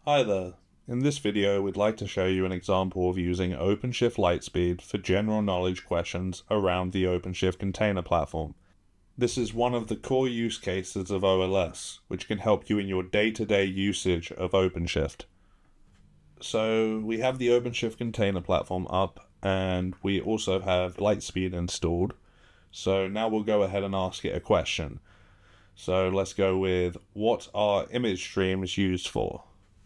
Hi there. In this video, we'd like to show you an example of using OpenShift Lightspeed for general knowledge questions around the OpenShift container platform. This is one of the core use cases of OLS, which can help you in your day-to-day usage of OpenShift. So we have the OpenShift container platform up, and we also have Lightspeed installed. So now we'll go ahead and ask it a question. So let's go with, what are image streams used for?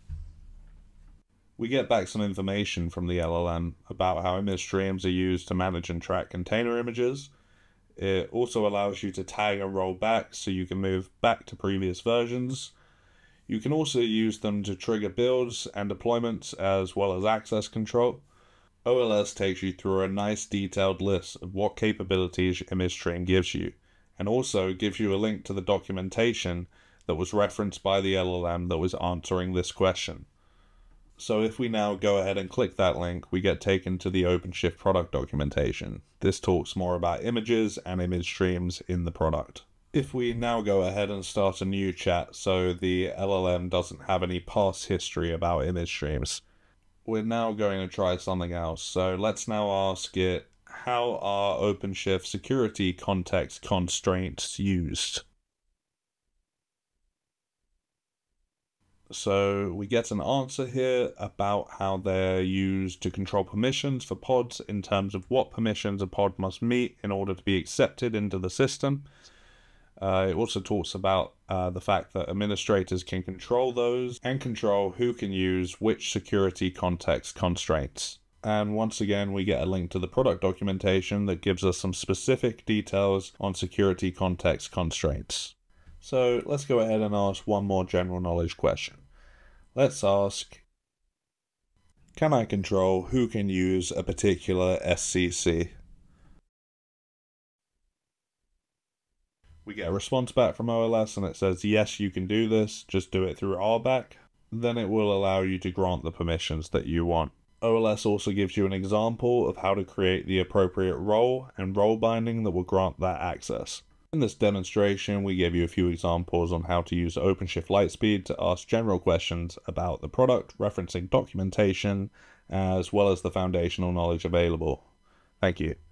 We get back some information from the LLM about how image streams are used to manage and track container images. It also allows you to tag and roll back so you can move back to previous versions. You can also use them to trigger builds and deployments as well as access control. OLS takes you through a nice detailed list of what capabilities image stream gives you, and also gives you a link to the documentation that was referenced by the LLM that was answering this question. So if we now go ahead and click that link, we get taken to the OpenShift product documentation. This talks more about images and image streams in the product. If we now go ahead and start a new chat so the LLM doesn't have any past history about image streams, we're now going to try something else. So let's now ask it, how are OpenShift security context constraints used? So we get an answer here about how they're used to control permissions for pods in terms of what permissions a pod must meet in order to be accepted into the system. It also talks about the fact that administrators can control those and control who can use which security context constraints. And once again, we get a link to the product documentation that gives us some specific details on security context constraints. So let's go ahead and ask one more general knowledge question. Let's ask, can I control who can use a particular SCC? We get a response back from OLS and it says, yes, you can do this, just do it through RBAC. Then it will allow you to grant the permissions that you want. OLS also gives you an example of how to create the appropriate role and role binding that will grant that access. In this demonstration, we gave you a few examples on how to use OpenShift Lightspeed to ask general questions about the product, referencing documentation, as well as the foundational knowledge available. Thank you.